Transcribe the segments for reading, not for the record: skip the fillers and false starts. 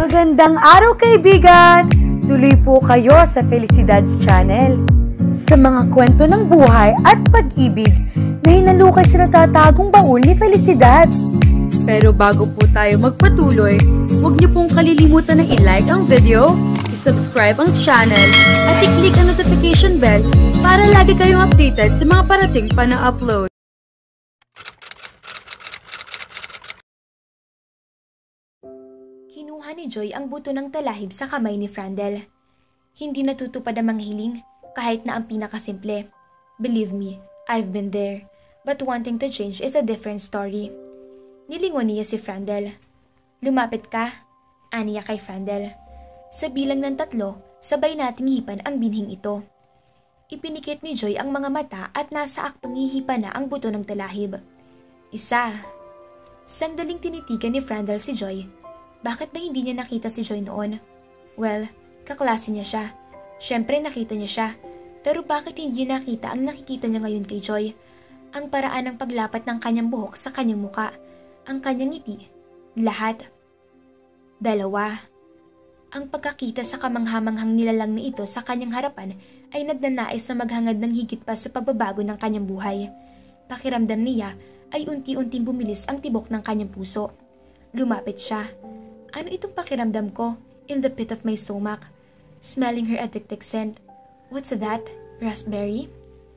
Magandang araw kaibigan! Tuloy po kayo sa Felicidad's Channel. Sa mga kwento ng buhay at pag-ibig na hinalukay sa natatagong baul ni Felicidad. Pero bago po tayo magpatuloy, huwag niyo pong kalilimutan na i-like ang video, i-subscribe ang channel, at i-click ang notification bell para lagi kayong updated sa mga parating pa na upload. Kinuha ni Joy ang buto ng talahib sa kamay ni Frandel. Hindi natutupad ang mga hiling kahit na ang pinakasimple. Believe me, I've been there. But wanting to change is a different story. Nilingon niya si Frandel. Lumapit ka, aniya kay Frandel. Sa bilang ng 3, sabay nating hipan ang binhing ito. Ipinikit ni Joy ang mga mata at nasa aktong hihipan na ang buto ng talahib. 1. Sandaling tinitigan ni Frandel si Joy. Bakit ba hindi niya nakita si Joy noon? Well, kaklase niya siya. Siyempre nakita niya siya. Pero bakit hindi niya nakita ang nakikita niya ngayon kay Joy? Ang paraan ng paglapat ng kanyang buhok sa kanyang muka. Ang kanyang ngiti. Lahat. 2. Ang pagkakita sa kamanghamanghang nilalang na ito sa kanyang harapan ay nagnanais na maghangad ng higit pa sa pagbabago ng kanyang buhay. Pakiramdam niya ay unti-unting bumilis ang tibok ng kanyang puso. Lumapit siya. Ano itong pakiramdam ko in the pit of my stomach? Smelling her addictive scent. What's that? Raspberry?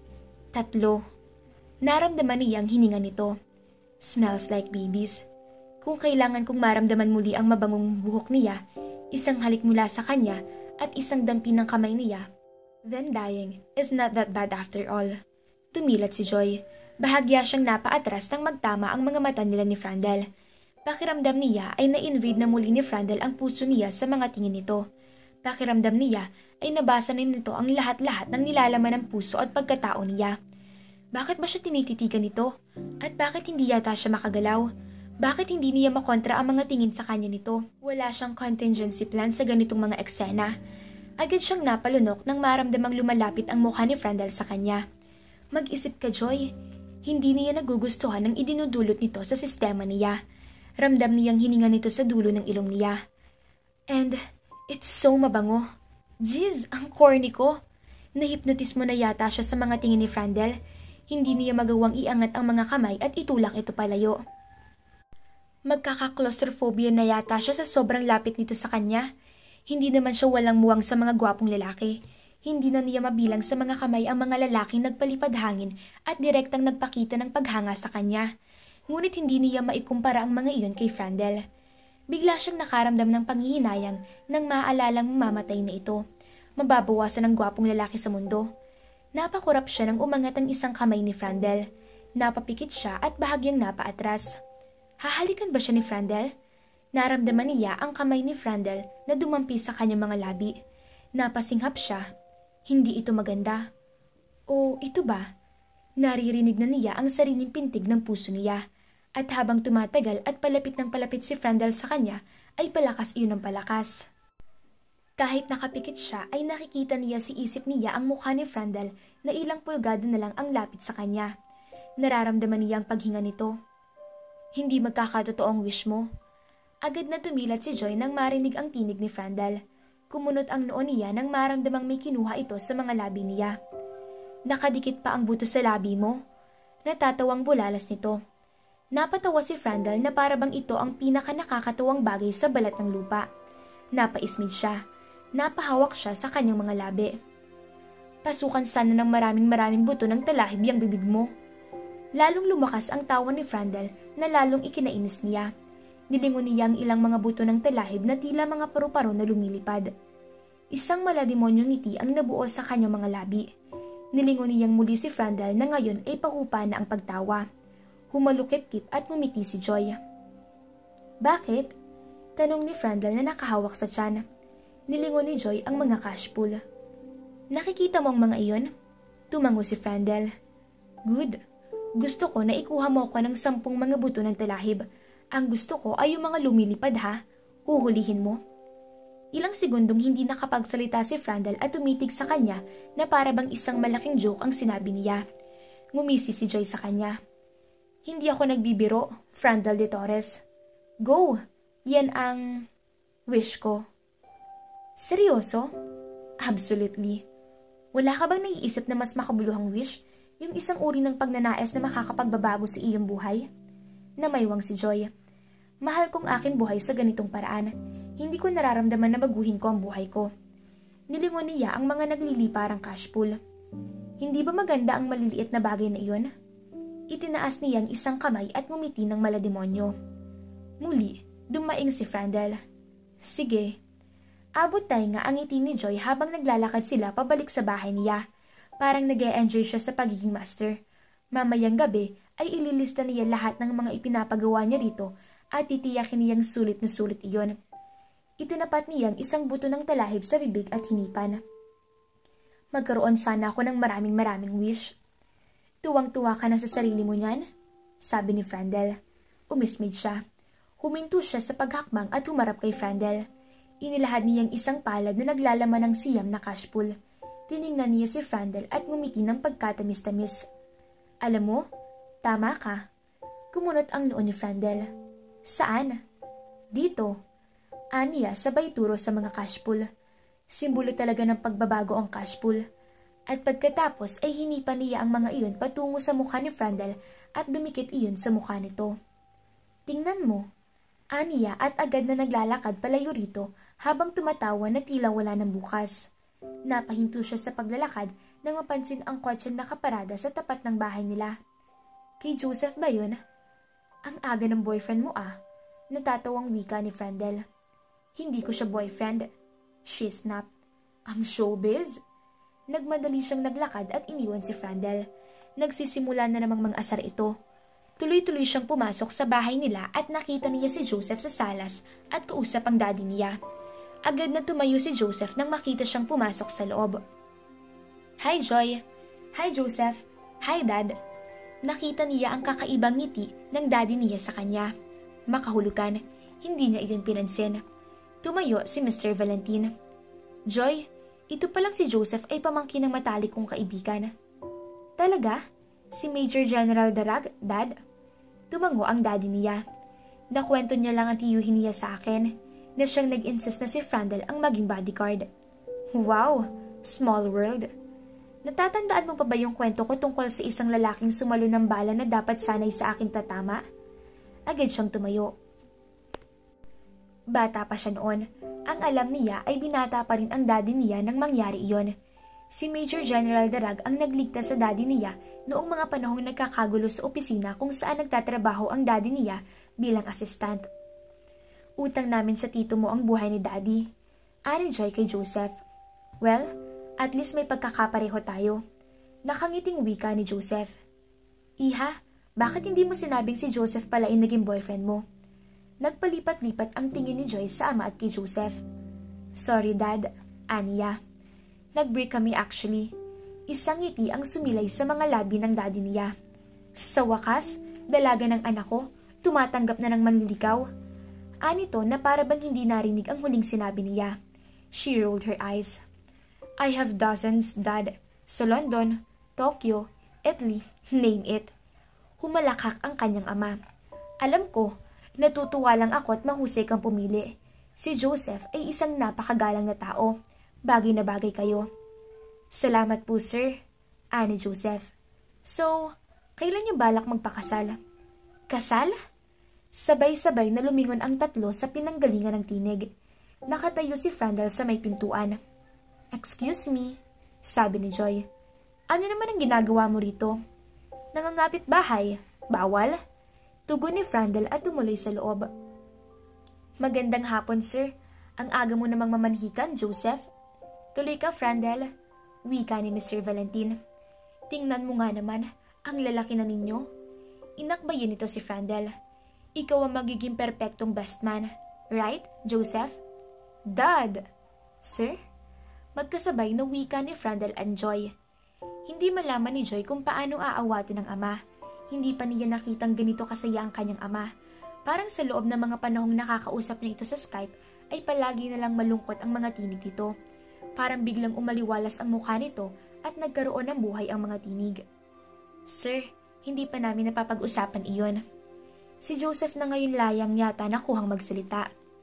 3. Naramdaman niya ang hininga nito. Smells like babies. Kung kailangan kong maramdaman muli ang mabangong buhok niya, isang halik mula sa kanya at isang dampi ng kamay niya. Then dying is not that bad after all. Tumilat si Joy. Bahagya siyang napaatras nang magtama ang mga mata nila ni Frandel. Pakiramdam niya ay na-invade na muli ni Frandel ang puso niya sa mga tingin nito. Pakiramdam niya ay nabasa na nito ang lahat-lahat ng nilalaman ng puso at pagkatao niya. Bakit ba siya tinititigan nito? At bakit hindi yata siya makagalaw? Bakit hindi niya makontra ang mga tingin sa kanya nito? Wala siyang contingency plan sa ganitong mga eksena. Agad siyang napalunok nang maramdamang lumalapit ang mukha ni Frandel sa kanya. Mag-isip ka, Joy. Hindi niya nagugustuhan ang idinudulot nito sa sistema niya. Ramdam niyang hininga nito sa dulo ng ilong niya. And it's so mabango. Jeez, ang corny ko. Nahipnotis mo na yata siya sa mga tingin ni Frandel. Hindi niya magawang iangat ang mga kamay at itulak ito palayo. Magkaka-claustrophobia na yata siya sa sobrang lapit nito sa kanya. Hindi naman siya walang muwang sa mga gwapong lalaki. Hindi na niya mabilang sa mga kamay ang mga lalaking nagpalipad hangin at direktang nagpakita ng paghanga sa kanya. Ngunit hindi niya maikumpara ang mga iyon kay Frandel. Bigla siyang nakaramdam ng panghihinayang nang maaalalang mamamatay na ito. Mababawasan ang gwapong lalaki sa mundo. Napakurap siya nang umangat ang isang kamay ni Frandel. Napapikit siya at bahagyang napaatras. Hahalikan ba siya ni Frandel? Naramdaman niya ang kamay ni Frandel na dumampi sa kanyang mga labi. Napasinghap siya. Hindi ito maganda. O ito ba? Naririnig na niya ang sariling pintig ng puso niya. At habang tumatagal at palapit ng palapit si Frandel sa kanya, ay palakas iyon ng palakas. Kahit nakapikit siya, ay nakikita niya si isip niya ang mukha ni Frandel na ilang pulgada na lang ang lapit sa kanya. Nararamdaman niya ang paghinga nito. Hindi magkakatotoo ang wish mo. Agad na tumilat si Joy nang marinig ang tinig ni Frandel. Kumunot ang noo niya nang maramdamang may kinuha ito sa mga labi niya. Nakadikit pa ang buto sa labi mo? Natatawang bulalas nito. Napatawa si Frandel na parabang ito ang pinaka-nakakatawang bagay sa balat ng lupa. Napaismid siya. Napahawak siya sa kanyang mga labi. Pasukan sana ng maraming buto ng talahib yung bibig mo. Lalong lumakas ang tawa ni Frandel na lalong ikinainis niya. Nilingon niya ang ilang mga buto ng talahib na tila mga paru-paro na lumilipad. Isang malademonyong ngiti ang nabuo sa kanyang mga labi. Nilingon niyang muli si Frandel na ngayon ay pakupa na ang pagtawa. Humalukip-kip at ngumiti si Joy. Bakit? Tanong ni Frandel na nakahawak sa tiyan. Nilingon ni Joy ang mga cash pool. Nakikita mo ang mga iyon? Tumango si Frandel. Good. Gusto ko na ikuha mo ko ng 10 mga buto ng talahib. Ang gusto ko ay yung mga lumilipad ha. Uhulihin mo. Ilang segundong hindi nakapagsalita si Frandel at tumitig sa kanya na parabang isang malaking joke ang sinabi niya. Ngumisi si Joy sa kanya. Hindi ako nagbibiro, Frandel de Torres. Go! Yan ang... Wish ko. Seryoso? Absolutely. Wala ka bang naiisip na mas makabuluhang wish? Yung isang uri ng pagnanais na makakapagbabago sa iyong buhay? Namaywang si Joy. Mahal kong aking buhay sa ganitong paraan. Hindi ko nararamdaman na baguhin ko ang buhay ko. Nilingon niya ang mga nagliliparang cash pool. Hindi ba maganda ang maliliit na bagay na iyon? Itinaas niya ang isang kamay at ngumiti ng malademonyo. Muli, dumaing si Frandel. Sige. Abot tayo nga ang ngiti ni Joy habang naglalakad sila pabalik sa bahay niya. Parang nag-e-enjoy siya sa pagiging master. Mamayang gabi ay ililista niya lahat ng mga ipinapagawa niya rito at titiyakin niyang sulit na sulit iyon. Itinapat niyang isang buto ng talahib sa bibig at hinipan. Magkaroon sana ako ng maraming wish. Tuwang-tuwa ka na sa sarili mo niyan? Sabi ni Frandel. Umismid siya. Huminto siya sa paghakbang at humarap kay Frandel. Inilahad niyang isang palad na naglalaman ng siyam na cash pool. Tiningnan niya si Frandel at ngumiti ng pagkatamis-tamis. Alam mo, tama ka. Kumunot ang noon ni Frandel. Saan? Dito. Aniya sabay turo sa mga cash pool. Simbolo talaga ng pagbabago ang cash pool. At pagkatapos ay hinipan niya ang mga iyon patungo sa mukha ni Frandel at dumikit iyon sa mukha nito. Tingnan mo. Aniya at agad na naglalakad palayo rito habang tumatawa na tila wala ng bukas. Napahinto siya sa paglalakad nang mapansin ang kotse nakaparada sa tapat ng bahay nila. Kay Joseph ba yun? Ang aga ng boyfriend mo ah. Natatawang wika ni Frandel. Hindi ko siya boyfriend. She snapped. Ang showbiz? Nagmadali siyang naglakad at iniwan si Frandel. Nagsisimula na namang mang-asar ito. Tuloy-tuloy siyang pumasok sa bahay nila at nakita niya si Joseph sa salas at kausap ang daddy niya. Agad na tumayo si Joseph nang makita siyang pumasok sa loob. Hi Joy. Hi Joseph. Hi Dad. Nakita niya ang kakaibang ngiti ng daddy niya sa kanya. Makahulugan, hindi niya iyon pinansin. Tumayo si Mr. Valentin. Joy, ito palang si Joseph ay pamangkin ng matalik kong kaibigan. Talaga? Si Major General Darag, Dad? Tumango ang daddy niya. Nakwento niya lang ang tiyuhin niya sa akin na siyang nag-insist na si Frandel ang maging bodyguard. Wow, small world. Natatandaan mo pa ba yung kwento ko tungkol sa isang lalaking sumalo ng bala na dapat sanay sa akin tatama? Agad siyang tumayo. Bata pa siya noon. Ang alam niya ay binata pa rin ang daddy niya nang mangyari iyon. Si Major General Darag ang nagligtas sa daddy niya noong mga panahong nagkakagulo sa opisina kung saan nagtatrabaho ang daddy niya bilang assistant. Utang namin sa tito mo ang buhay ni daddy. Ani Joy kay Joseph. Well, at least may pagkakapareho tayo. Nakangiting wika ni Joseph. Iha, bakit hindi mo sinabing si Joseph pala ay naging boyfriend mo? Nagpalipat-lipat ang tingin ni Joy sa ama at kay Joseph. Sorry Dad, Aniya. Nag-break kami actually. Isang ngiti ang sumilay sa mga labi ng daddy niya. Sa wakas, dalaga ng anak ko, tumatanggap na ng manliligaw. Anito na para bang hindi narinig ang huling sinabi niya. She rolled her eyes. I have dozens, Dad. Sa London, Tokyo, Italy, name it. Humalakak ang kanyang ama. Alam ko, natutuwa lang ako at mahusay kang pumili. Si Joseph ay isang napakagalang na tao. Bagay na bagay kayo. Salamat po, sir. Ani Joseph. So, kailan niyo balak magpakasal? Kasal? Sabay-sabay na lumingon ang tatlo sa pinanggalingan ng tinig. Nakatayo si Frandel sa may pintuan. Excuse me, sabi ni Joy. Ano naman ang ginagawa mo rito? Nangangapit bahay. Bawal? Tugon ni Frandel at tumuloy sa loob. Magandang hapon, sir. Ang aga mo namang mamanhikan, Joseph. Tuloy ka, Frandel. Wika ni Mr. Valentin. Tingnan mo nga naman, ang lalaki na ninyo. Inakbayin nito si Frandel. Ikaw ang magiging perpektong best man. Right, Joseph? Dad! Sir? Magkasabay na wika ni Frandel and Joy. Hindi malaman ni Joy kung paano aawatin ng ama. Hindi pa niya nakitang ganito kasaya ang kanyang ama. Parang sa loob ng mga panahong nakakausap niya ito sa Skype, ay palagi na lang malungkot ang mga tinig dito. Parang biglang umaliwalas ang mukha nito at nagkaroon ng buhay ang mga tinig. Sir, hindi pa namin napapag-usapan iyon. Si Joseph na ngayon layang yata nakuhang magsalita.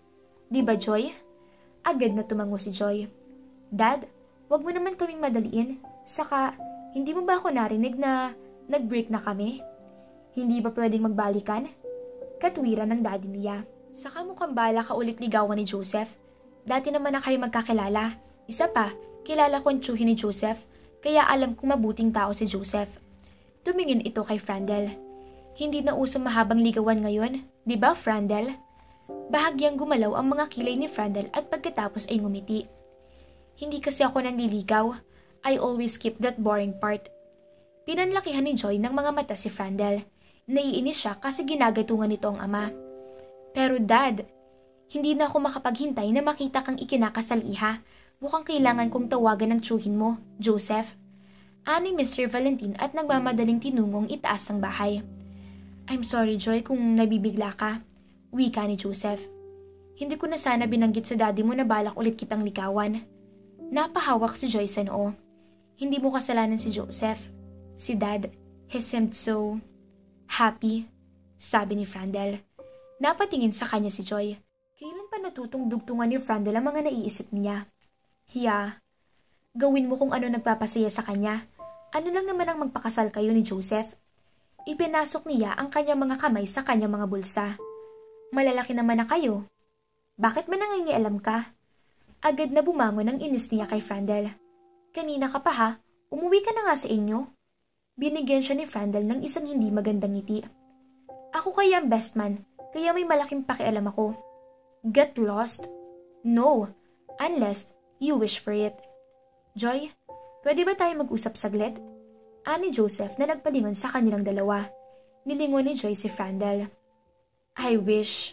Di ba, Joy? Agad na tumango si Joy. Dad, wag mo naman kaming madaliin. Saka, hindi mo ba ako narinig na nag-break na kami? Hindi ba pwedeng magbalikan? Katwiran ng daddy niya. Saka mukhang bala ka ulit ligawan ni Joseph. Dati naman na kayo magkakilala. Isa pa, kilala ko ang tsuhin ni Joseph, kaya alam kong mabuting tao si Joseph. Tumingin ito kay Frandel. Hindi na uso mahabang ligawan ngayon, di ba, Frandel? Bahagyang gumalaw ang mga kilay ni Frandel at pagkatapos ay ngumiti. Hindi kasi ako nanliligaw. I always skip that boring part. Pinanlakihan ni Joy ng mga mata si Frandel. Naiinis siya kasi ginagatungan nito ang ama. Pero Dad, hindi na ako makapaghintay na makita kang ikinakasal, iha. Mukhang kailangan kong tawagan ng tsuhin mo, Joseph. Ani Mr. Valentin at nagmamadaling tinungong itaas ang bahay. I'm sorry, Joy, kung nabibigla ka. Wika ni Joseph. Hindi ko na sana binanggit sa daddy mo na balak ulit kitang ligawan. Napahawak si Joy sa noo. Hindi mo kasalanan si Joseph. Si Dad, he seemed so happy, sabi ni Frandel. Napatingin sa kanya si Joy. Kailan pa natutong dugtungan ni Frandel ang mga naiisip niya? Hiya, gawin mo kung ano nagpapasaya sa kanya. Ano lang naman ang magpakasal kayo ni Joseph? Ipinasok niya ang kanyang mga kamay sa kanyang mga bulsa. Malalaki naman na kayo. Bakit ba nangingialam ka? Agad na bumangon ang inis niya kay Frandel. Kanina ka pa ha, umuwi ka na nga sa inyo. Binigyan siya ni Frandel ng isang hindi magandang ngiti. Ako kaya ang best man, kaya may malaking pakialam ako. Get lost? No, unless you wish for it. Joy, pwede ba tayo mag-usap saglit? Ani Joseph na nagpalingon sa kanilang dalawa. Nilingon ni Joy si Frandel. I wish.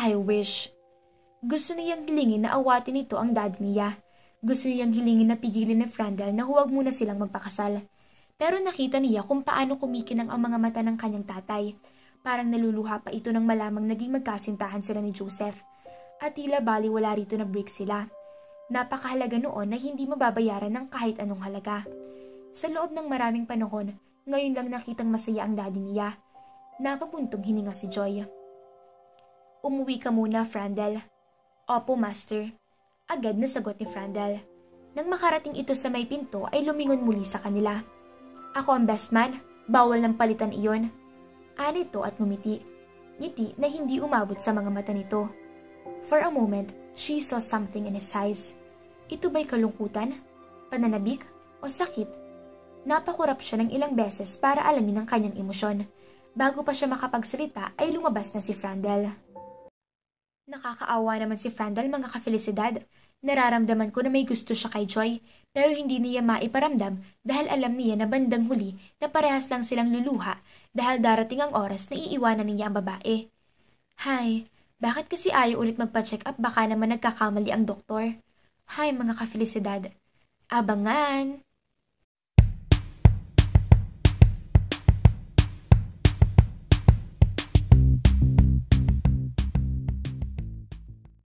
Gusto niyang hilingin na awatin nito ang daddy niya. Gusto niyang hilingin na pigilin ni Frandel na huwag muna silang magpakasal. Pero nakita niya kung paano kumikinang ang mga mata ng kanyang tatay. Parang naluluha pa ito nang malamang naging magkasintahan sila ni Joseph. At tila baliwala rito na break sila. Napakahalaga noon na hindi mababayaran ng kahit anong halaga. Sa loob ng maraming panahon, ngayon lang nakitang masaya ang daddy niya. Napabuntong hininga si Joy. Umuwi ka muna, Frandel. Opo, Master. Agad na sagot ni Frandel. Nang makarating ito sa may pinto ay lumingon muli sa kanila. Ako ang best man, bawal ng palitan iyon. Anito at ngumiti. Ngiti na hindi umabot sa mga mata nito. For a moment, she saw something in his eyes. Ito ba'y kalungkutan, pananabik, o sakit? Napakurap siya ng ilang beses para alamin ang kanyang emosyon. Bago pa siya makapagsalita ay lumabas na si Frandel. Nakakaawa naman si Frandel, mga kafelisidad. Nararamdaman ko na may gusto siya kay Joy, pero hindi niya maiparamdam dahil alam niya na bandang huli na parehas lang silang luluha dahil darating ang oras na iiwanan niya ang babae. Hay, bakit kasi ayaw ulit magpa-check up, baka naman nagkakamali ang doktor? Hay, mga kafelisidad. Abangan!